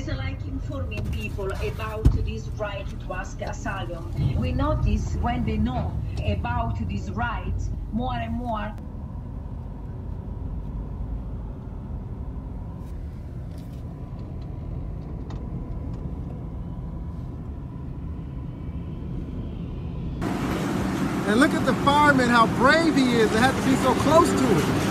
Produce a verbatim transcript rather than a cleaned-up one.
like informing people about this right to ask asylum. We notice when they know about this right more and more. And look at the fireman, how brave he is to have to be so close to it.